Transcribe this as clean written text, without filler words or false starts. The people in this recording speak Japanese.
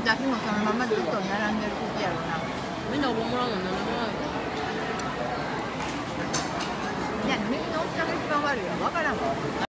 私もそのままずっと並んでる時やろな。 みんなお盆もらうの7万いや、右のおっちゃんが一番悪いよ。わからんわ。